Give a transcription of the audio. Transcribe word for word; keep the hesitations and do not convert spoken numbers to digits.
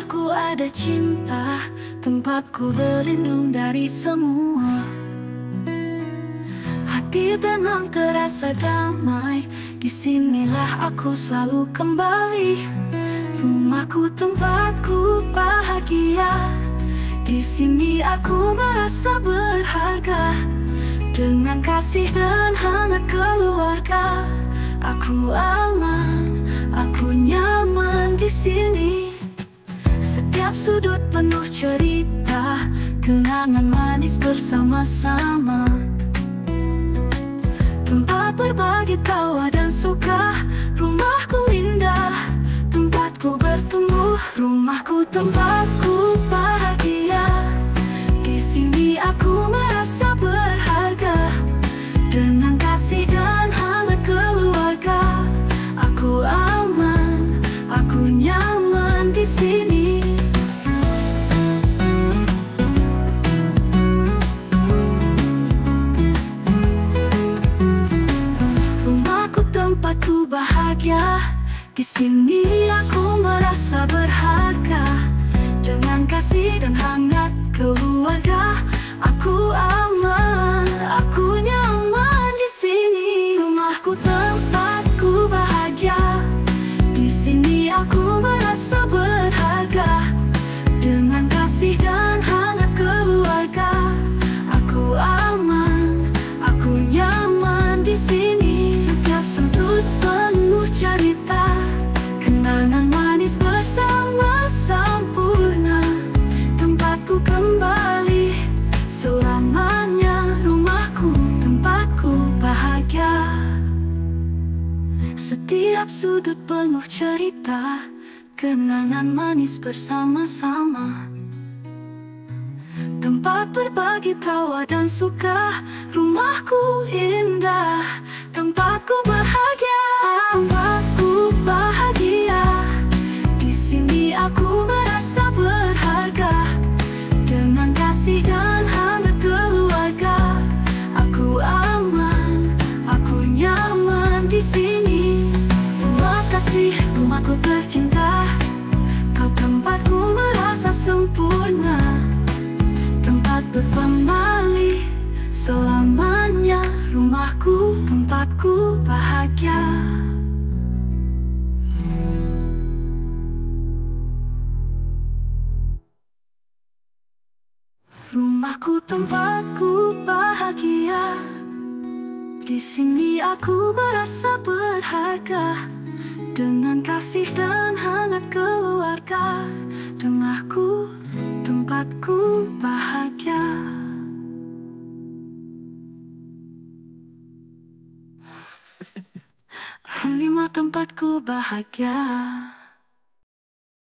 Rumahku ada cinta, tempatku berlindung dari semua. Hati tenang terasa damai, disinilah aku selalu kembali. Rumahku tempatku bahagia, di sini aku merasa berharga. Dengan kasih dan hangat keluarga, aku aman, aku nyaman di sini. Setiap sudut penuh cerita, kenangan manis bersama-sama. Tempat berbagi tawa dan suka, rumahku indah, tempatku bertumbuh. Rumahku tempatku bahagia, di sini aku merasa berharga. Dengan kasih dan hangat keluarga, aku aman, aku nyaman di sini. Rumahku tempatku bahagia, di sini aku merasa berharga. Dengan kasih dan hangat keluarga, aku aman, aku nyaman di sini. Rumahku tempatku bahagia, di sini aku merasa berharga. Dengan kasih dan hangat keluarga, aku aman, aku nyaman di sini. Setiap sudut penuh cerita, kenangan manis bersama sempurna. Tempatku kembali selamanya, rumahku tempatku bahagia. Setiap sudut penuh cerita, kenangan manis bersama-sama. Tempat berbagi tawa dan suka, rumahku indah, tempatku bahagia, tempatku bahagia. Di sini aku merasa berharga. Dengan kasih dan hangat keluarga, aku aman, aku nyaman di sini. Terima kasih rumahku tercinta, kau tempatku merasa sempurna. Tempat berpemali selamanya, rumahku tempatku bahagia. Rumahku tempatku bahagia, di sini aku merasa berharga. Dengan kasih dan hangat keluarga, rumahku tempatku bahagia. Lima tempatku bahagia.